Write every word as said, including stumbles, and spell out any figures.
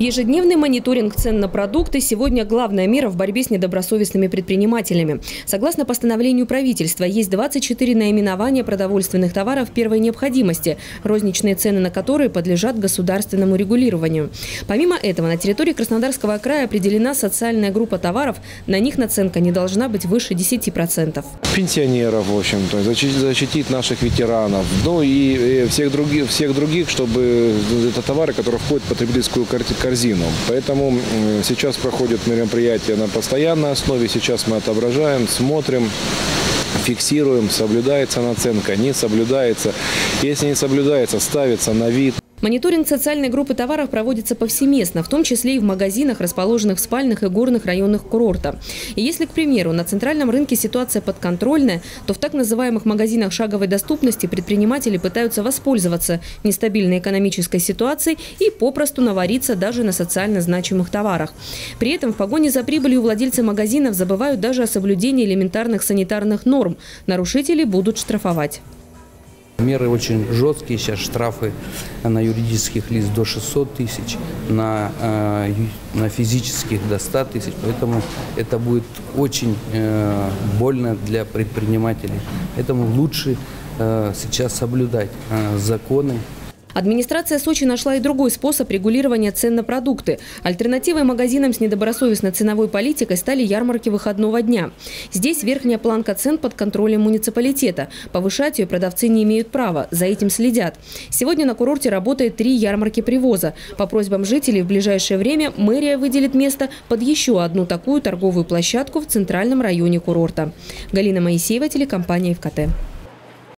Ежедневный мониторинг цен на продукты сегодня главная мера в борьбе с недобросовестными предпринимателями. Согласно постановлению правительства, есть двадцать четыре наименования продовольственных товаров первой необходимости, розничные цены на которые подлежат государственному регулированию. Помимо этого, на территории Краснодарского края определена социальная группа товаров, на них наценка не должна быть выше десяти процентов. Пенсионеров, в общем-то, защитить наших ветеранов, ну и всех других, всех других, чтобы это товары, которые входят в потребительскую корзину. Поэтому сейчас проходят мероприятия на постоянной основе. Сейчас мы отображаем, смотрим, фиксируем, соблюдается наценка, не соблюдается. Если не соблюдается, ставится на вид. Мониторинг социальной группы товаров проводится повсеместно, в том числе и в магазинах, расположенных в спальных и горных районах курорта. И если, к примеру, на центральном рынке ситуация подконтрольная, то в так называемых магазинах шаговой доступности предприниматели пытаются воспользоваться нестабильной экономической ситуацией и попросту навариться даже на социально значимых товарах. При этом в погоне за прибылью владельцы магазинов забывают даже о соблюдении элементарных санитарных норм. Нарушителей будут штрафовать. Меры очень жесткие, сейчас штрафы на юридических лиц до шестисот тысяч, на, э, на физических до ста тысяч, поэтому это будет очень э, больно для предпринимателей. Поэтому лучше э, сейчас соблюдать э, законы. Администрация Сочи нашла и другой способ регулирования цен на продукты. Альтернативой магазинам с недобросовестной ценовой политикой стали ярмарки выходного дня. Здесь верхняя планка цен под контролем муниципалитета. Повышать ее продавцы не имеют права, за этим следят. Сегодня на курорте работает три ярмарки привоза. По просьбам жителей в ближайшее время мэрия выделит место под еще одну такую торговую площадку в центральном районе курорта. Галина Моисеева, телекомпания ФКТ.